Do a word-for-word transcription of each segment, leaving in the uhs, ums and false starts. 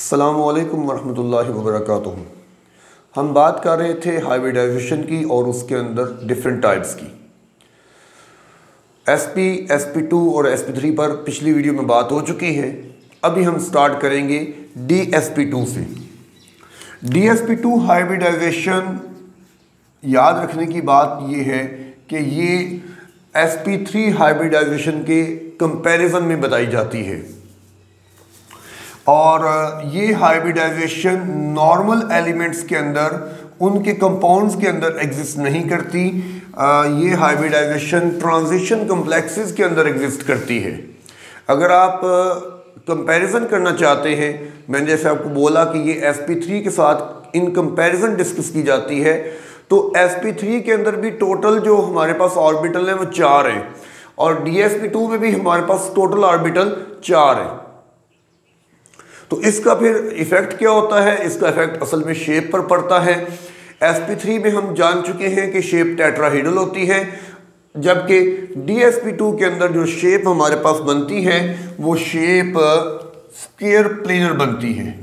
अस्सलामुअलैकुम वरहमतुल्लाहि वबरकातुहू। हम बात कर रहे थे हाइब्रिडाइजेशन की और उसके अंदर डिफरेंट टाइप्स की। एसपी, एसपी टू और एसपी थ्री पर पिछली वीडियो में बात हो चुकी है। अभी हम स्टार्ट करेंगे डीएसपी टू से। डीएसपी टू हाइब्रिडाइजेशन याद रखने की बात यह है कि ये एसपी थ्री हाइब्रिडाइजेशन के कंपैरिजन में बताई जाती है और ये हाइब्रिडाइजेशन नॉर्मल एलिमेंट्स के अंदर, उनके कंपाउंड्स के अंदर एग्जिस्ट नहीं करती। ये हाइब्रिडाइजेशन ट्रांजिशन कॉम्प्लेक्सेस के अंदर एग्जिस्ट करती है। अगर आप कंपैरिजन करना चाहते हैं, मैंने जैसे आपको बोला कि ये एसपी थ्री के साथ इन कंपैरिजन डिस्कस की जाती है, तो एसपी थ्री के अंदर भी टोटल जो हमारे पास ऑर्बिटल है वो चार है और डीएसपी टू में भी हमारे पास टोटल ऑर्बिटल चार है। तो इसका फिर इफेक्ट क्या होता है? इसका इफेक्ट असल में शेप पर पड़ता है। एसपी थ्री में हम जान चुके हैं कि शेप टेट्राहेड्रल होती है, जबकि डीएसपी टू के अंदर जो शेप हमारे पास बनती है वो शेप स्क्वायर प्लेनर बनती है।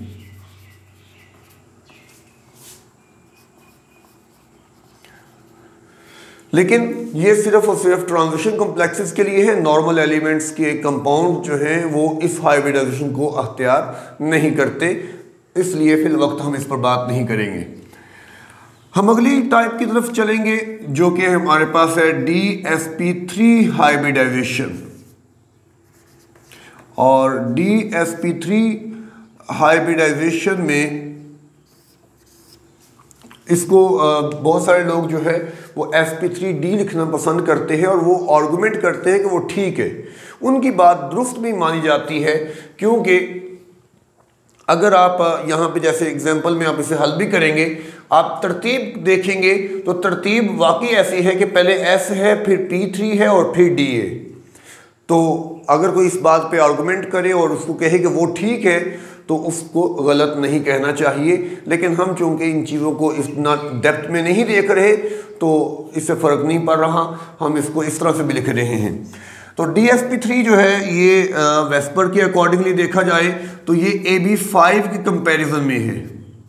लेकिन ये सिर्फ और सिर्फ ट्रांजिशन कॉम्प्लेक्सेस के लिए है। नॉर्मल एलिमेंट्स के कंपाउंड जो हैं वो इस हाइब्रिडाइजेशन को अख्तियार नहीं करते, इसलिए फिल वक्त हम इस पर बात नहीं करेंगे। हम अगली टाइप की तरफ चलेंगे जो कि हमारे पास है D S P three hybridization. और D S P three hybridization में इसको बहुत सारे लोग जो है वो एस पी थ्री डी लिखना पसंद करते हैं और वो आर्गूमेंट करते हैं कि वो ठीक है। उनकी बात दुरुस्त भी मानी जाती है, क्योंकि अगर आप यहाँ पे जैसे एग्जांपल में आप इसे हल भी करेंगे, आप तरतीब देखेंगे तो तरतीब वाकई ऐसी है कि पहले एस है, फिर पी थ्री है और फिर डी है। तो अगर कोई इस बात पे आर्गूमेंट करे और उसको कहे कि वो ठीक है तो उसको गलत नहीं कहना चाहिए। लेकिन हम चूंकि इन चीज़ों को इतना डेप्थ में नहीं देख रहे तो इससे फ़र्क नहीं पड़ रहा, हम इसको इस तरह से भी लिख रहे हैं। तो डी एस पी थ्री जो है ये वेस्पर के अकॉर्डिंगली देखा जाए तो ये ए बी फाइव के कंपैरिजन में है।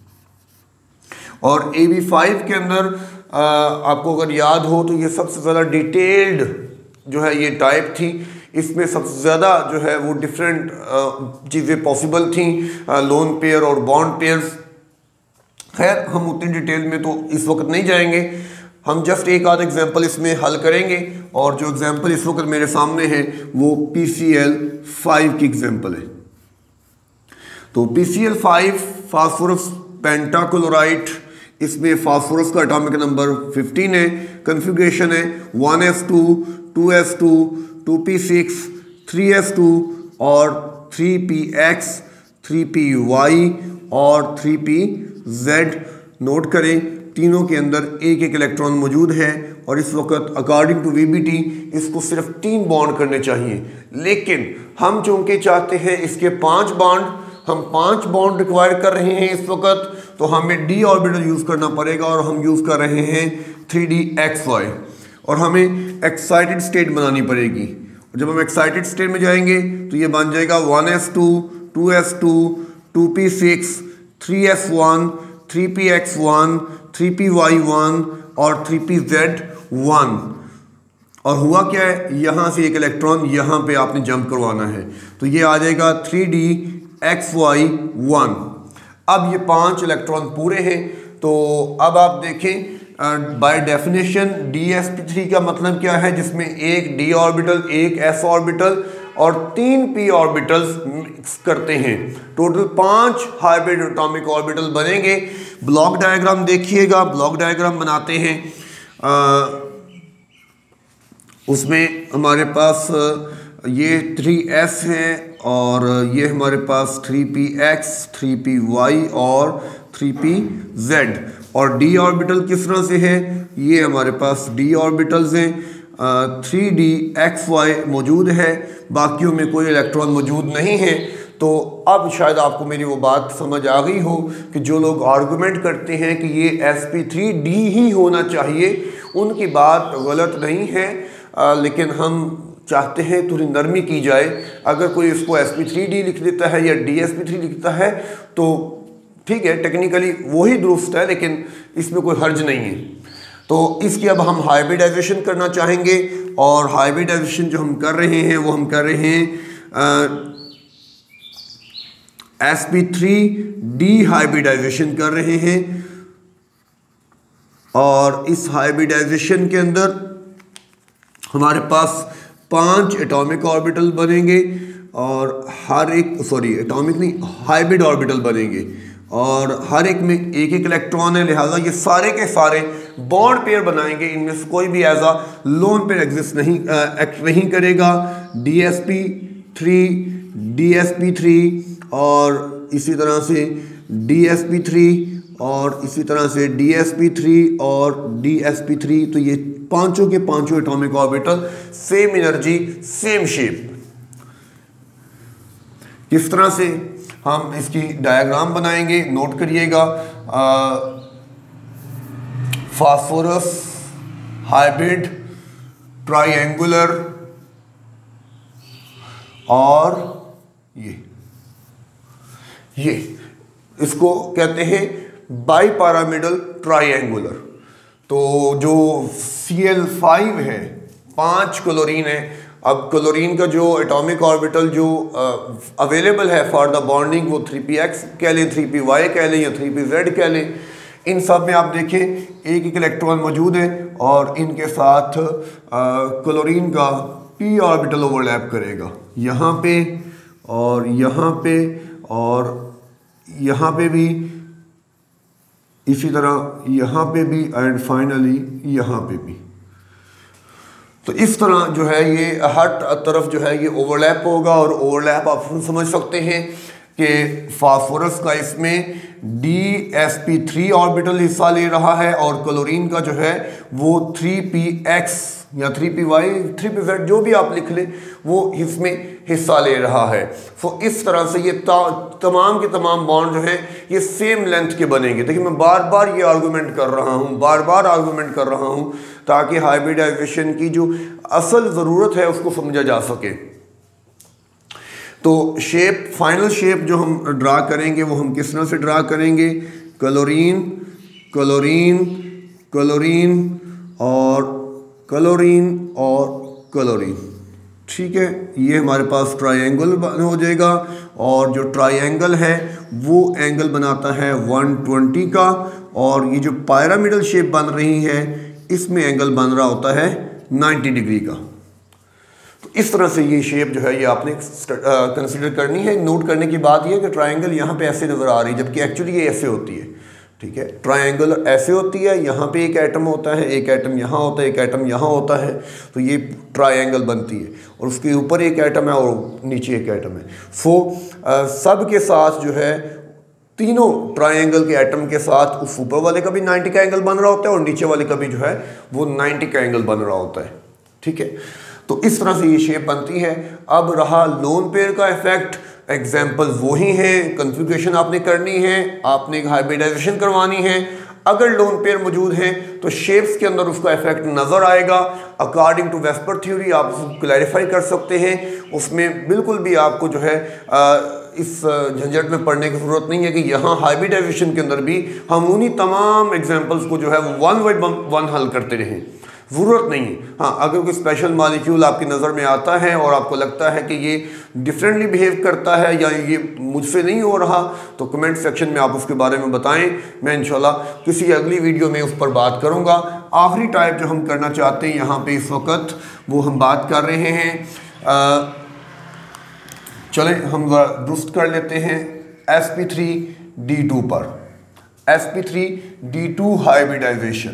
और ए बी फाइव के अंदर आ, आपको अगर याद हो तो ये सबसे ज़्यादा डिटेल्ड जो है ये टाइप थी। इसमें सबसे ज़्यादा जो है वो डिफरेंट चीज़ें पॉसिबल थी, लोन पेयर और बॉन्ड पेयर्स। खैर हम उतनी डिटेल में तो इस वक्त नहीं जाएंगे, हम जस्ट एक आध एग्जांपल इसमें हल करेंगे। और जो एग्जांपल इस वक्त मेरे सामने है वो पी सी एल फाइव की एग्जांपल है। तो P C L five phosphorus pentachloride, इसमें फास्फोरस का एटॉमिक नंबर फिफ्टीन है, कन्फिग्रेशन है one S two, two S two, two P six, three S two और three P X, three P Y और three P Z. Note करें तीनों के अंदर एक एक इलेक्ट्रॉन मौजूद है और इस वक्त according to V B T इसको सिर्फ तीन बॉन्ड करने चाहिए। लेकिन हम चूंकि चाहते हैं इसके पांच बॉन्ड, हम पांच बॉन्ड रिक्वायर कर रहे हैं इस वक्त, तो हमें डी ऑर्बिटल यूज़ करना पड़ेगा और हम यूज़ कर रहे हैं थ्री डी एक्स वाई और हमें एक्साइटेड स्टेट बनानी पड़ेगी। और जब हम एक्साइटेड स्टेट में जाएंगे तो ये बन जाएगा one S two, two S two, two P six, three S one, three P X one, three P Y one और थ्री पी जेड वन। और हुआ क्या है, यहाँ से एक इलेक्ट्रॉन यहाँ पे आपने जंप करवाना है, तो ये आ जाएगा three D X Y one. अब ये पांच इलेक्ट्रॉन पूरे हैं। तो अब आप देखें by definition D S P three का मतलब क्या है, जिसमें एक डी ऑर्बिटल, एक एस ऑर्बिटल और तीन पी ऑर्बिटल्स मिक्स करते हैं। टोटल पांच हाइब्रिड एटॉमिक ऑर्बिटल बनेंगे। ब्लॉक डायग्राम देखिएगा, ब्लॉक डायग्राम बनाते हैं। आ, उसमें हमारे पास ये थ्री एस है और ये हमारे पास three P X, three P Y और थ्री पी जेड। और डी ऑर्बिटल किस तरह से है, ये हमारे पास डी ऑर्बिटल्स हैं, थ्री डी एक्स वाई मौजूद है, बाकियों में कोई इलेक्ट्रॉन मौजूद नहीं है। तो अब शायद आपको मेरी वो बात समझ आ गई हो कि जो लोग आर्गूमेंट करते हैं कि ये एस पी थ्री डी ही होना चाहिए, उनकी बात गलत नहीं है। आ, लेकिन हम चाहते हैं थोड़ी नरमी की जाए, अगर कोई इसको एस पी थ्री डी लिख देता है या डी एस पी थ्री लिखता है तो ठीक है, टेक्निकली वही दुरुस्त है, लेकिन इसमें कोई हर्ज नहीं है। तो इसकी अब हम हाइब्रिडाइजेशन करना चाहेंगे, और हाइब्रिडाइजेशन जो हम कर रहे हैं वो हम कर रहे हैं S P three D hybridization कर रहे हैं। और इस हाइब्रिडाइजेशन के अंदर हमारे पास पांच एटॉमिक ऑर्बिटल बनेंगे, और हर एक सॉरी एटॉमिक नहीं हाइब्रिड ऑर्बिटल बनेंगे, और हर एक में एक एक इलेक्ट्रॉन है, लिहाजा ये सारे के सारे बॉन्ड पेयर बनाएंगे। इनमें से कोई भी as a lone pair exist नहीं एक्ट नहीं करेगा। D S P three, D S P three और इसी तरह से डी एस पी थ्री और इसी तरह से डी एस पी थ्री और डी एस पी थ्री। तो ये पांचों के पांचों atomic orbital same energy same shape. किस तरह से हम इसकी डायग्राम बनाएंगे नोट करिएगा। फास्फोरस हाइब्रिड ट्राइएंगुलर और ये ये इसको कहते हैं बाईपैरामिडल ट्राइएंगुलर। तो जो सी एल फाइव है, पांच क्लोरीन है। अब क्लोरीन का जो एटॉमिक ऑर्बिटल जो अवेलेबल है फॉर द बॉन्डिंग वो थ्री पी एक्स कह लें, थ्री पी वाई कह लें या थ्री पी जेड कह लें। इन सब में आप देखें एक एक इलेक्ट्रॉन मौजूद है और इनके साथ क्लोरीन का पी ऑर्बिटल ओवरलैप करेगा यहाँ पे और यहाँ पे और यहाँ पे भी, इसी तरह यहाँ पे भी एंड फाइनली यहाँ पे भी। तो इस तरह जो है ये हर तरफ जो है ये ओवरलैप होगा। और ओवरलैप आप समझ सकते हैं कि फास्फोरस का इसमें D S P three orbital हिस्सा ले रहा है और क्लोरीन का जो है वो थ्री पी एक्स या three P Y three P Z जो भी आप लिख लें वो इसमें हिस्सा ले रहा है। तो इस तरह से ये तमाम के तमाम बॉन्ड जो है ये सेम लेंथ के बनेंगे। देखिए मैं बार बार ये आर्गूमेंट कर रहा हूँ बार बार आर्गूमेंट कर रहा हूँ ताकि हाइब्रिडाइजेशन की जो असल ज़रूरत है उसको समझा जा सके। तो शेप, फाइनल शेप जो हम ड्रा करेंगे वो हम किस तरह से ड्रा करेंगे। क्लोरीन क्लोरीन क्लोरीन और क्लोरीन और क्लोरीन, ठीक है। ये हमारे पास ट्रायंगल हो जाएगा और जो ट्रायंगल है वो एंगल बनाता है वन ट्वेंटी का, और ये जो पिरामिडल शेप बन रही है इसमें एंगल बन रहा होता है नाइन्टी डिग्री का। तो इस तरह से ये शेप जो है ये आपने कंसीडर करनी है। नोट करने की बात ये है कि ट्रायंगल यहाँ पे ऐसे नज़र आ रही है जबकि एक्चुअली ये ऐसे होती है, ठीक है। ट्रायंगल ऐसे होती है, यहाँ पे एक एटम होता है, एक एटम यहाँ होता है, एक एटम यहाँ होता है, तो ये ट्रायंगल बनती है। और उसके ऊपर एक एटम है और नीचे एक एटम है। सो सब के साथ जो है तीनों ट्रायंगल के एटम के साथ उस ऊपर वाले का भी नाइन्टी का एंगल बन रहा होता है और नीचे वाले का भी जो है वो नाइन्टी का एंगल बन रहा होता है, ठीक है। तो इस तरह से ये शेप बनती है। अब रहा लोन पेयर का इफेक्ट, एग्जाम्पल वही हैं, कन्फिग्रेशन आपने करनी है, आपने एक हाइब्रिडाइजेशन करवानी है। अगर लोन पेयर मौजूद हैं तो शेप्स के अंदर उसका इफेक्ट नज़र आएगा। अकॉर्डिंग टू वेस्पर थ्योरी आप उसको क्लैरिफाई कर सकते हैं, उसमें बिल्कुल भी आपको जो है आ, इस झंझट में पढ़ने की ज़रूरत नहीं है कि यहाँ हाइब्रिडाइजेशन के अंदर भी हम उन्हीं तमाम एग्जाम्पल्स को जो है वो वन बाई वन हल करते रहें, ज़रूरत नहीं है। हाँ, अगर कोई स्पेशल मॉलिक्यूल आपकी नज़र में आता है और आपको लगता है कि ये डिफरेंटली बिहेव करता है या ये मुझसे नहीं हो रहा तो कमेंट सेक्शन में आप उसके बारे में बताएं। मैं इंशाल्लाह किसी अगली वीडियो में उस पर बात करूँगा। आखिरी टाइप जो हम करना चाहते हैं यहाँ पे इस वक्त वो हम बात कर रहे हैं, आ, चलें हम दुरुस्त कर लेते हैं S P three D two पर। S P three D two hybridization,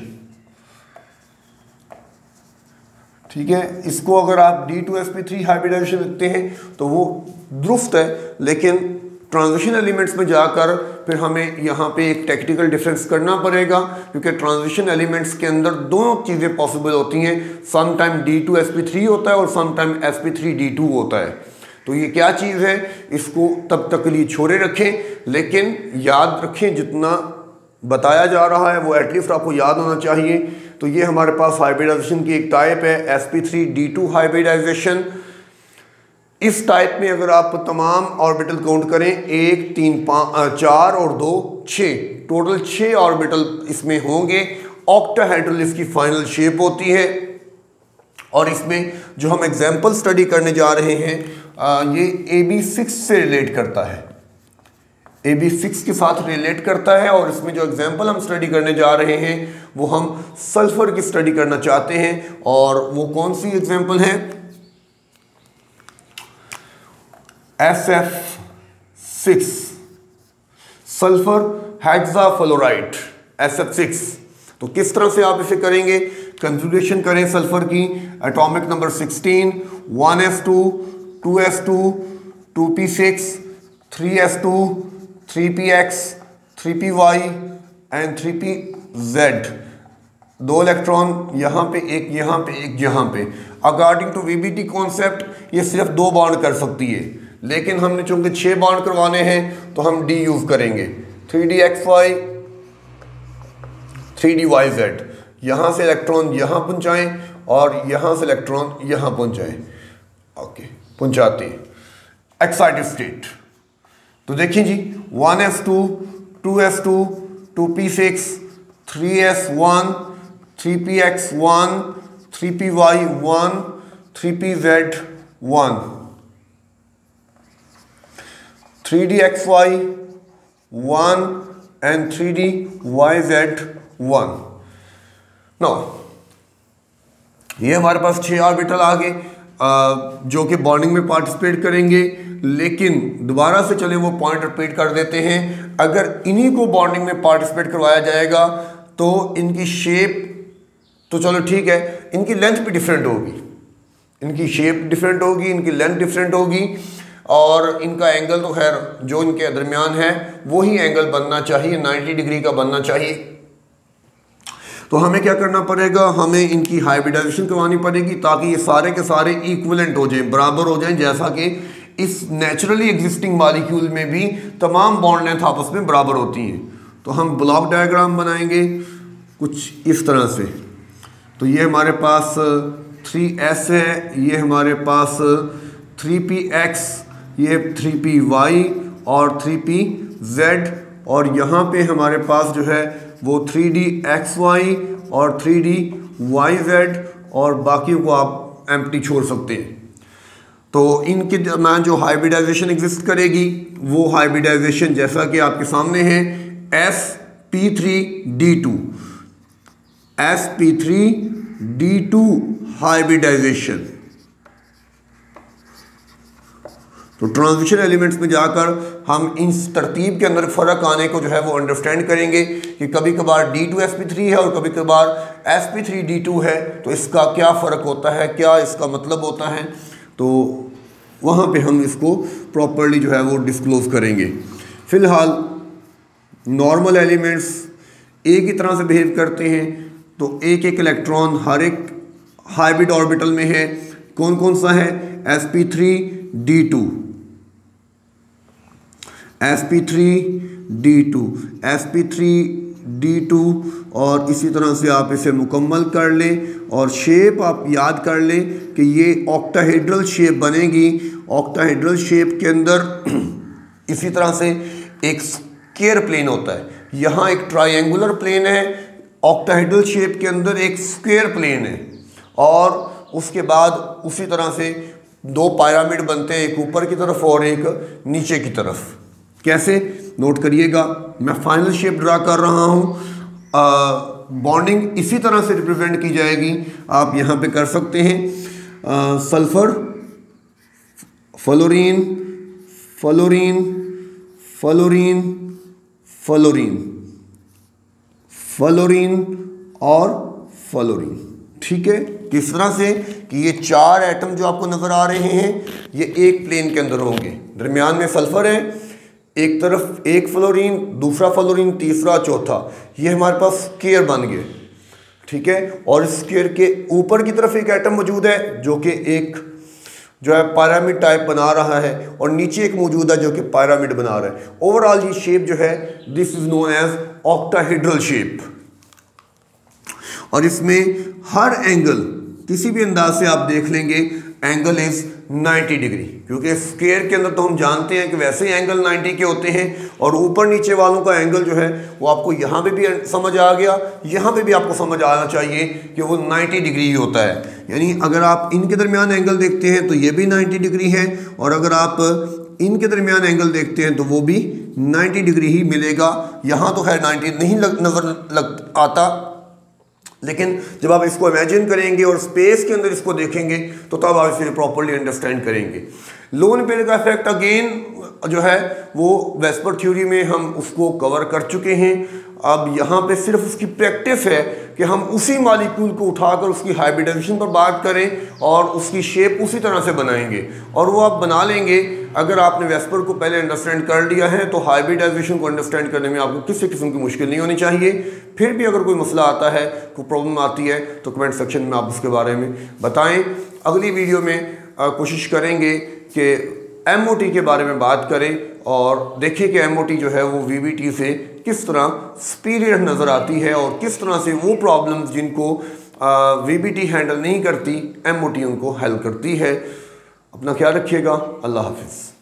ठीक है। इसको अगर आप D two S P three hybridization लिखते हैं तो वो दुरुस्त है, लेकिन ट्रांजिशन एलिमेंट्स में जाकर फिर हमें यहाँ पे एक टेक्निकल डिफरेंस करना पड़ेगा, क्योंकि ट्रांजिशन एलिमेंट्स के अंदर दोनों चीज़ें पॉसिबल होती हैं। Some time D two S P three होता है और some time S P three D two होता है। तो ये क्या चीज़ है इसको तब तक के लिए छोड़े रखें, लेकिन याद रखें जितना बताया जा रहा है वो एटलीस्ट आपको याद होना चाहिए। तो ये हमारे पास हाइब्रिडाइजेशन की एक टाइप है S P three D two hybridization. इस टाइप में अगर आप तमाम ऑर्बिटल काउंट करें, एक तीन पाँच चार और दो छः, टोटल छः ऑर्बिटल इसमें होंगे। ऑक्टाहेड्रल इसकी फाइनल शेप होती है। और इसमें जो हम एग्जाम्पल स्टडी करने जा रहे हैं आ, ये ए बी सिक्स से रिलेट करता है, ए बी सिक्स के साथ रिलेट करता है। और इसमें जो एग्जाम्पल हम स्टडी करने जा रहे हैं वो हम सल्फर की स्टडी करना चाहते हैं। और वो कौन सी एग्जाम्पल है? S F six, sulphur hexafluoride, S F six. तो किस तरह से आप इसे करेंगे? कन्फिग्रेशन करें सल्फर की, atomic number sixteen, one S two, two S two, two P six, three S two, three P X, three P Y and three P Z. दो इलेक्ट्रॉन यहाँ पे, एक यहाँ पे, एक यहाँ पे। According to V B T concept ये सिर्फ दो बॉन्ड कर सकती है, लेकिन हमने चूंकि छः बॉन्ड करवाने हैं तो हम डी यूज़ करेंगे। Three D X Y, three D Y Z. यहाँ से इलेक्ट्रॉन यहाँ पहुँचाएँ और यहाँ से इलेक्ट्रॉन यहाँ पहुँचाएँ। ओके, पहुँचाते हैं एक्साइटेड स्टेट। तो देखिए जी, one S two, two S two, two P six, three S one, three P X one, three P Y one, three P Z one, three D X Y one and three D Y Z one. No, ये हमारे पास छह orbital आ गए जो कि bonding में participate करेंगे। लेकिन दोबारा से चले वो पॉइंट रिपीट कर देते हैं, अगर इन्हीं को बॉन्डिंग में पार्टिसिपेट करवाया जाएगा तो इनकी शेप तो चलो ठीक है, इनकी लेंथ भी डिफरेंट होगी, इनकी शेप डिफरेंट होगी, इनकी लेंथ डिफरेंट होगी और इनका एंगल तो खैर जो इनके दरमियान है वही एंगल बनना चाहिए, नब्बे डिग्री का बनना चाहिए। तो हमें क्या करना पड़ेगा? हमें इनकी हाइब्रिडाइजेशन करवानी पड़ेगी ताकि ये सारे के सारे इक्विवेलेंट हो जाएं, बराबर हो जाएं, जैसा कि इस नेचुरली एग्जिस्टिंग मॉलिक्यूल में भी तमाम बॉन्ड लेंथ आपस में बराबर होती हैं। तो हम ब्लॉक डायग्राम बनाएंगे कुछ इस तरह से। तो ये हमारे पास थ्री एस है, ये हमारे पास थ्री पी एक्स, ये थ्री पी वाई और थ्री पी जेड, और यहाँ पे हमारे पास जो है वो थ्री डी एक्स वाई और थ्री डी वाई जेड, और बाकी को आप एम्प्टी छोड़ सकते हैं। तो इनके दरम्यान जो हाइब्रिडाइजेशन एग्जिस्ट करेगी वो हाइब्रिडाइजेशन जैसा कि आपके सामने है, S P three D two, S P three D two hybridization. तो ट्रांजिशन एलिमेंट्स में जाकर हम इस तरतीब के अंदर फ़र्क आने को जो है वो अंडरस्टैंड करेंगे कि कभी कभार D two S P three है और कभी कभार S P three D two है, तो इसका क्या फ़र्क होता है, क्या इसका मतलब होता है। तो वहाँ पे हम इसको प्रॉपर्ली जो है वो डिस्क्लोज़ करेंगे। फ़िलहाल नॉर्मल एलिमेंट्स एक ही तरह से बिहेव करते हैं, तो एक एक इलेक्ट्रॉन हर एक हाइब्रिड ऑर्बिटल में है। कौन कौन सा है? S P three D two, S P three D two, S P three D two, और इसी तरह से आप इसे मुकम्मल कर लें और शेप आप याद कर लें कि ये ऑक्टाहेड्रल शेप बनेगी। ऑक्टाहेड्रल शेप के अंदर इसी तरह से एक स्क्वायर प्लेन होता है, यहाँ एक ट्रायंगुलर प्लेन है, ऑक्टाहेड्रल शेप के अंदर एक स्क्वायर प्लेन है, और उसके बाद उसी तरह से दो पिरामिड बनते हैं, एक ऊपर की तरफ और एक नीचे की तरफ। कैसे? नोट करिएगा, मैं फाइनल शेप ड्रा कर रहा हूँ। बॉन्डिंग इसी तरह से रिप्रेजेंट की जाएगी, आप यहाँ पे कर सकते हैं। आ, sulphur, fluorine, fluorine, fluorine, fluorine, fluorine और फ्लोरीन। ठीक है, किस तरह से कि ये चार एटम जो आपको नज़र आ रहे हैं ये एक प्लेन के अंदर होंगे, दरमियान में सल्फर है, एक तरफ एक फ्लोरीन, दूसरा फ्लोरीन, तीसरा, चौथा, ये हमारे पास स्क्वायर बन गए। ठीक है, और इस स्क्वायर के ऊपर की तरफ एक एटम मौजूद है जो कि एक जो है पिरामिड टाइप बना रहा है, और नीचे एक मौजूद है जो कि पिरामिड बना रहा है। ओवरऑल ये शेप जो है this is known as octahedral shape. और इसमें हर एंगल किसी भी अंदाज से आप देख लेंगे एंगल इज नाइन्टी डिग्री, क्योंकि स्क्वायर के अंदर तो हम जानते हैं कि वैसे ही एंगल नाइन्टी के होते हैं और ऊपर नीचे वालों का एंगल जो है वो आपको यहाँ पे भी समझ आ गया, यहाँ पे भी आपको समझ आना चाहिए कि वो नाइन्टी डिग्री ही होता है। यानी अगर आप इनके दरमियान एंगल देखते हैं तो ये भी नाइन्टी डिग्री है, और अगर आप इनके दरमियान एंगल देखते हैं तो वो भी नाइन्टी डिग्री ही मिलेगा। यहाँ तो खैर नाइन्टी नहीं लग नज़र लग आता, लेकिन जब आप इसको इमेजिन करेंगे और स्पेस के अंदर इसको देखेंगे तो तब आप इसे प्रॉपर्ली अंडरस्टैंड करेंगे। लोन पेयर का इफेक्ट अगेन जो है वो वेस्पर थ्योरी में हम उसको कवर कर चुके हैं। अब यहाँ पे सिर्फ उसकी प्रैक्टिस है कि हम उसी मॉलिक्यूल को उठाकर उसकी हाइब्रिडाइजेशन पर बात करें और उसकी शेप उसी तरह से बनाएंगे, और वो आप बना लेंगे। अगर आपने वेस्पर को पहले अंडरस्टैंड कर लिया है तो हाइब्रिडाइजेशन को अंडरस्टैंड करने में आपको किसी किस्म की मुश्किल नहीं होनी चाहिए। फिर भी अगर कोई मसला आता है, कोई प्रॉब्लम आती है तो कमेंट सेक्शन में आप उसके बारे में बताएं। अगली वीडियो में कोशिश करेंगे कि एम ओ टी के बारे में बात करें और देखिए कि एम ओ टी जो है वो वी बी टी से किस तरह सुपीरियर नज़र आती है और किस तरह से वो प्रॉब्लम्स जिनको वी बी टी हैंडल नहीं करती एम ओ टी उनको हेल्प करती है। अपना ख्याल रखिएगा। अल्लाह हाफिज़।